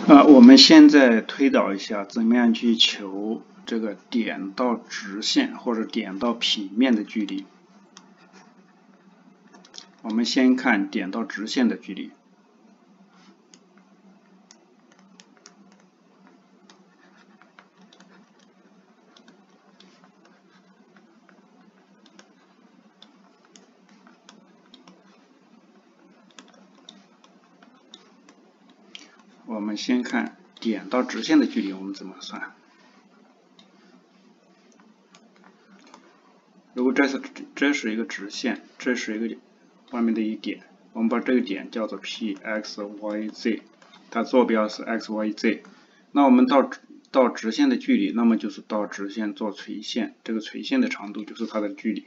我们现在推导一下，怎么样去求这个点到直线或者点到平面的距离。我们先看点到直线的距离。我们先看点到直线的距离，我们怎么算？如果这是一个直线，这是一个外面的一点，我们把这个点叫做 P(x,y,z)， 它坐标是 x,y,z。那我们到直线的距离，那么就是到直线做垂线，这个垂线的长度就是它的距离。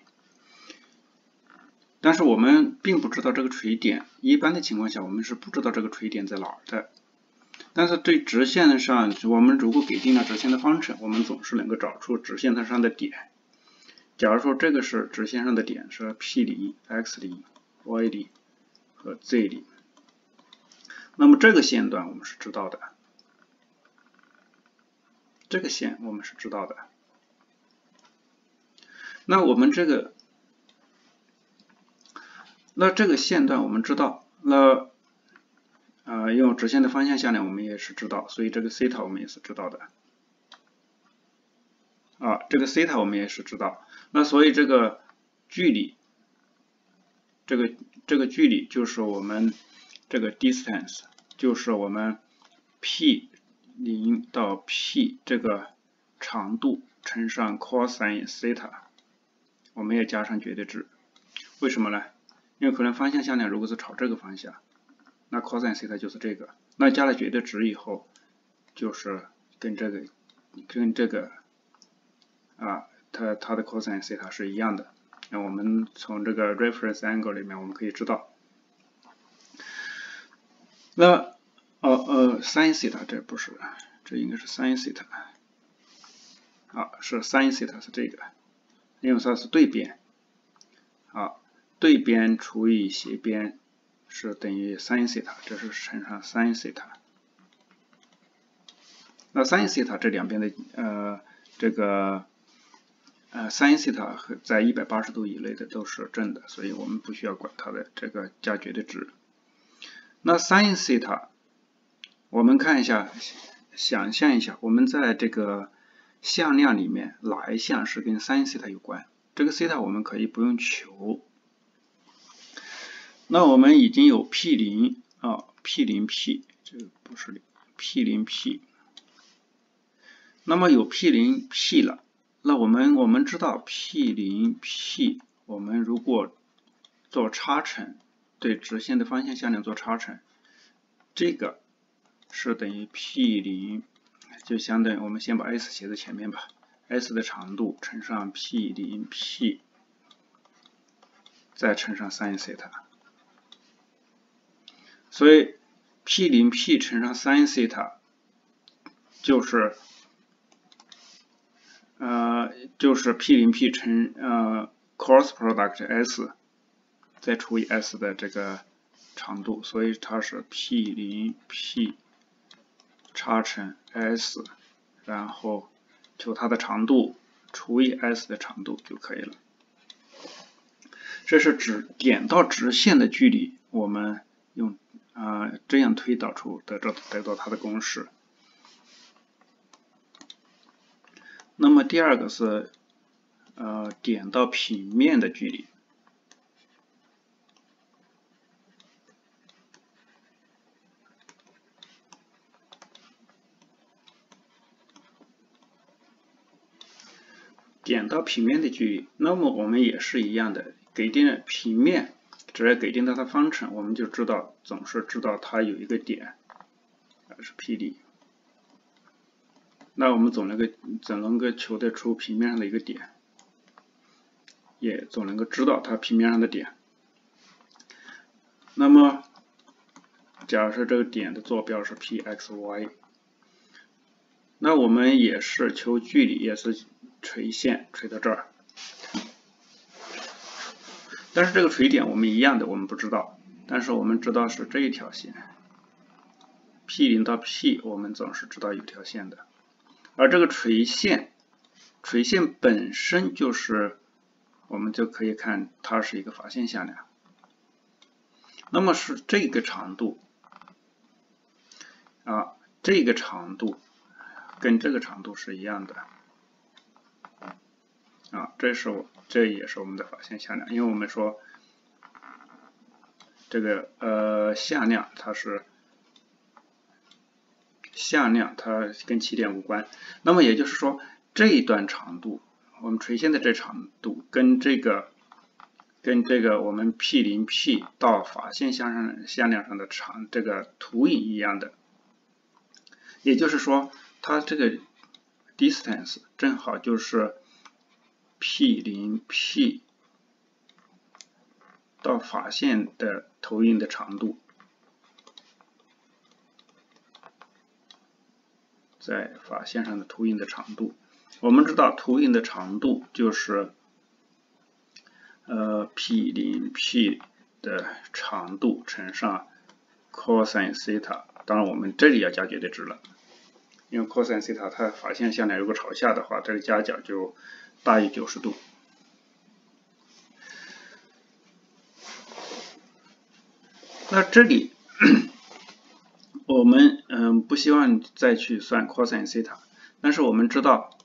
但是我们并不知道这个垂点，一般的情况下我们是不知道这个垂点在哪儿的。但是对直线上，我们如果给定了直线的方程，我们总是能够找出直线上的点。假如说这个是直线上的点是 P 零、x 零、y 零和 z 零，那么这个线段我们是知道的，这个线我们是知道的。那我们这个线段我们知道，那用直线的方向向量我们也是知道，所以这个西塔我们也是知道的。这个西塔我们也是知道，那所以这个距离，这个距离就是我们这个 distance， 就是我们 P 0到 P 这个长度乘上 cosine theta， 我们也加上绝对值。为什么呢？因为可能方向向量如果是朝这个方向，那 cosine theta 就是这个，那加了绝对值以后，就是跟这个它的 cosine theta 是一样的。那我们从这个 reference angle 里面我们可以知道，那sin theta 这不是，这应该是 sin theta， 是 sin theta 是这个，因为它是对边，对边除以斜边是等于 sin theta， 这是乘上 sin theta。那 sin theta 这两边的这个sin theta 在180度以内的都是正的，所以我们不需要管它的这个加绝对值。那 sin theta 我们看一下，想象一下，我们在这个向量里面哪一项是跟 sin theta 有关？这个 theta 我们可以不用求。那我们已经有 P 零P 零 P， 这个不是 P 零 P， 那么有 P 零 P 了，那我们知道 P 零 P， 我们如果做差乘，对直线的方向向量做差乘，这个是等于 P 零，就相当于我们先把 S 写在前面吧 ，S 的长度乘上 P 零 P， 再乘上 sin theta。所以 P 零 P 乘上 sin theta 就是 P 零 P 乘cross product S 再除以 S 的这个长度，所以它是 P 零 P 差乘 S， 然后求它的长度除以 S 的长度就可以了。这是指点到直线的距离，我们用这样推导出得到它的公式。那么第二个是点到平面的距离。点到平面的距离，那么我们也是一样的，给定了平面，只要给定它的方程，我们就总是知道它有一个点，是 P 零。那我们总能够求得出平面上的一个点，也总能够知道它平面上的点。那么假设这个点的坐标是 P(x,y)， 那我们也是求距离，也是垂线垂到这儿，但是这个垂点我们一样的，我们不知道，但是我们知道是这一条线 P0到 P 我们总是知道有条线的，而这个垂线本身就是我们就可以看它是一个法线向量，那么是这个长度这个长度跟这个长度是一样的这也是我们的法线向量，因为我们说这个向量它跟起点无关，那么也就是说这一段长度，我们垂线的这长度跟这个我们 P0 P 到法线向量上的这个图影一样的，也就是说它这个 distance 正好就是 P0 P 到法线的投影的长度，在法线上的投影的长度。我们知道投影的长度就是P0 P 的长度乘上 cosine theta， 当然我们这里要加绝对值了，因为 cosine theta 它法线向量如果朝下的话，这个夹角就大于90度。那这里我们不希望再去算 cosine theta， 但是我们知道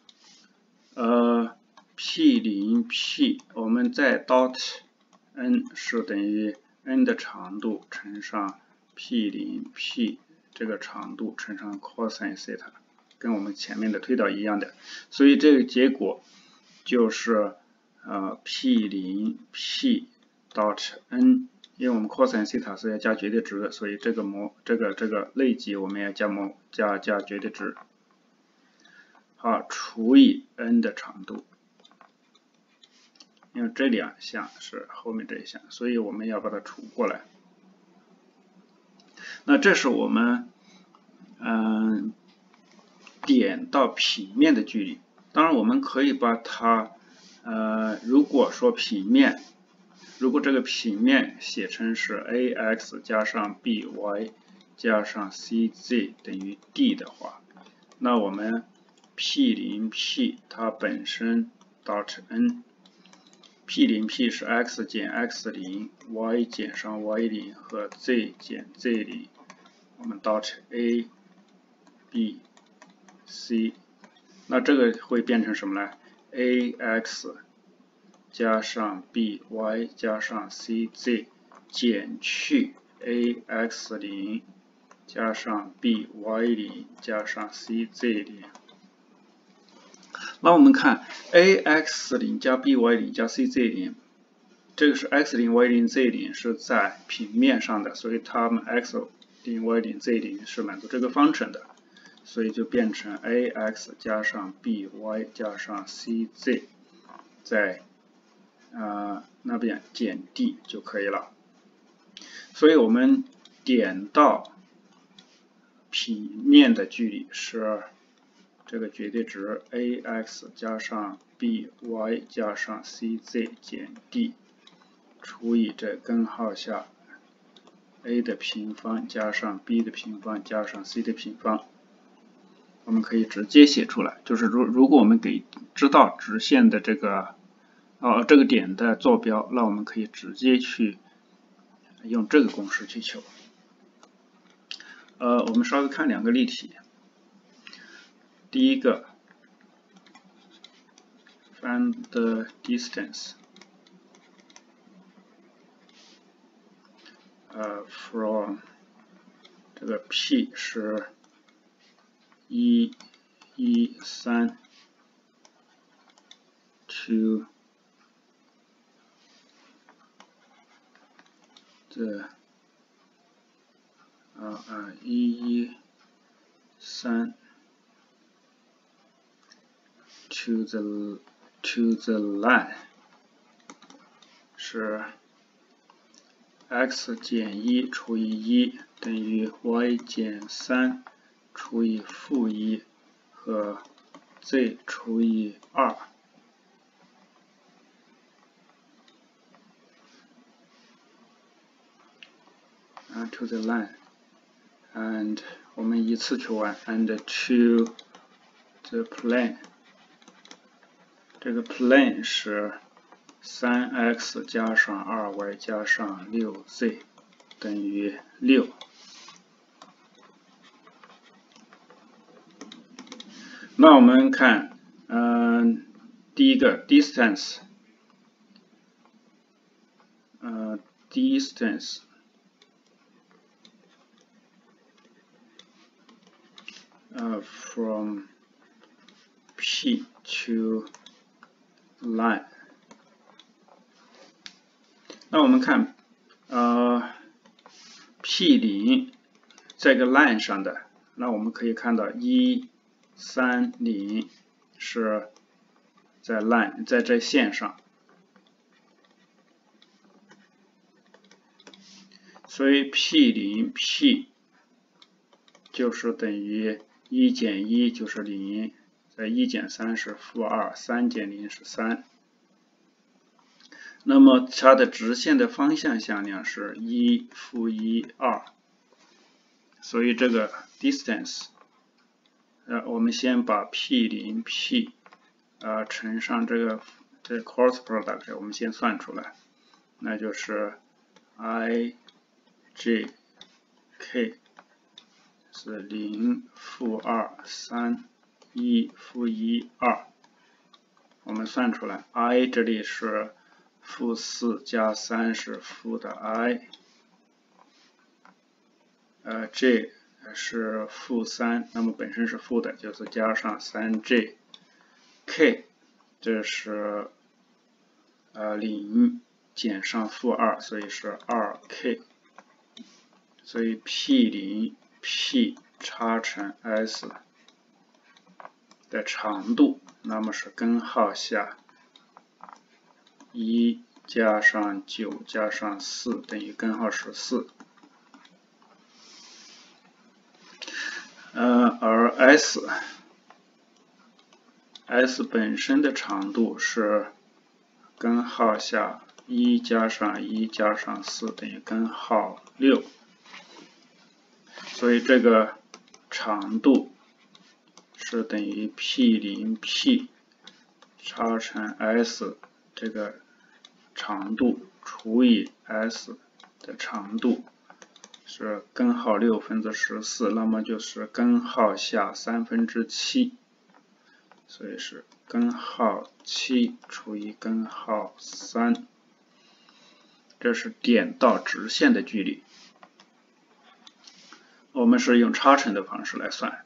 P0 P 我们在 dot n 是等于 n 的长度乘上 P0 P 这个长度乘上 cosine theta， 跟我们前面的推导一样的，所以这个结果就是P0 P dot n， 因为我们 cosine theta 是要加绝对值的，所以这个类积我们要加绝对值，好，除以 n 的长度，因为这两项是后面这一项，所以我们要把它除过来。那这是我们点到平面的距离。当然我们可以把它如果说如果这个平面写成是 ax 加上 by 加上 cz 等于 d 的话，那我们 P0 P 它本身 dot n P0 P 是 x 减 x0 y 减上 y0 和 z 减 z0， 我们 dot a b c， 那这个会变成什么呢？ ax 加上 by 加上 cz 减去 ax0 加上 by0 加上 cz0。那我们看 ax0 加 by0 加 cz0， 这个是 x0、y0、z0 是在平面上的，所以它们 x0、y0、z0 是满足这个方程的，所以就变成 ax 加上 by 加上 cz 在那边减 d 就可以了。所以我们点到平面的距离是这个绝对值 ax 加上 by 加上 cz 减 d 除以这根号下 a 的平方加上 b 的平方加上 c 的平方，我们可以直接写出来。就是如果我们知道直线的这个点的坐标，那我们可以直接去用这个公式去求。我们稍微看两个例题。第一个 find the distance from 这个 P 是113 to the 113 to the line 是 x 减1除以1等于 y 减3除以负1和 z 除以2。to the line and 我们依次去玩 and to the plane， 这个 plane 是 3x 加上 2y 加上 6z 等于6。那我们看，第一个 distance， distance from P to line。那我们看，P0这个 line 上的，那我们可以看到130是在 line 在这线上，所以 P0P 就是等于1减1就是0，在1减3是-2， 3减0是3。那么它的直线的方向向量是1-1、2，所以这个 distance， 我们先把 P0P 乘上这个cross product， 我们先算出来，那就是 ijk 是0-2、3、1-1、2，我们算出来 i 这里是-4加3是负的 i， j 是-3，那么本身是负的，就是加上 3j， k 这是0减上-2，所以是 2k， 所以 P0P 插成 s 的长度，那么是根号下1加上9加上4等于根号14，而 S 本身的长度是根号下1加上1加上4等于根号6，所以这个长度是等于 P0P 插成 S 这个长度除以 S 的长度是根号6分之14，那么就是根号下7/3，所以是根号7除以根号3，这是点到直线的距离。我们是用差乘的方式来算。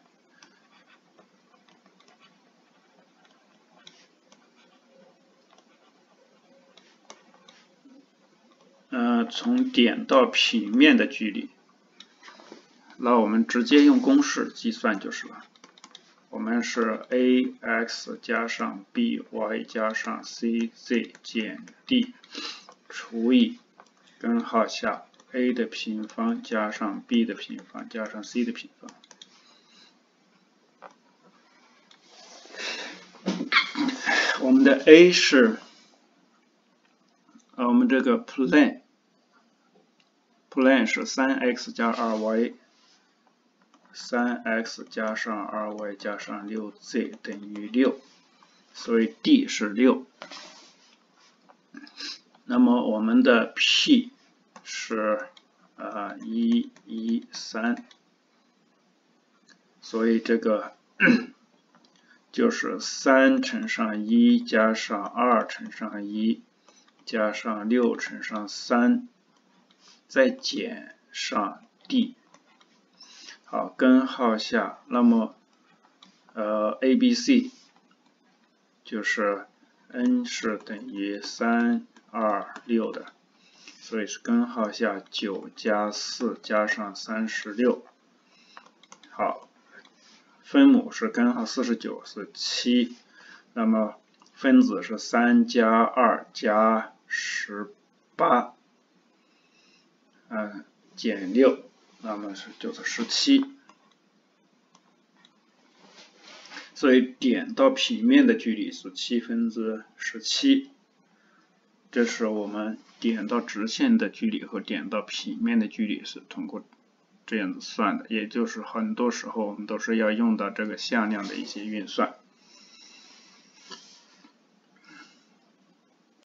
从点到平面的距离，那我们直接用公式计算就是了。我们是 ax 加上 by 加上 cz 减 d 除以根号下 a 的平方加上 b 的平方加上 c 的平方。我们的 a 是我们这个 plane 是 3x 加 2y， 3x 加上 2y 加上 6z 等于6，所以 d 是6。那么我们的 p 是113，所以这个就是3乘上1加上2乘上1加上6乘上3再减上 d。好，根号下，那么ABC 就是 n 是等于3、2、6的，所以是根号下9加4加上36。好，分母是根号49是7，那么分子是3加2加18，减6，那么就是17。所以点到平面的距离是17/17，这是我们点到直线的距离和点到平面的距离是通过这样子算的，也就是很多时候我们都是要用到这个向量的一些运算。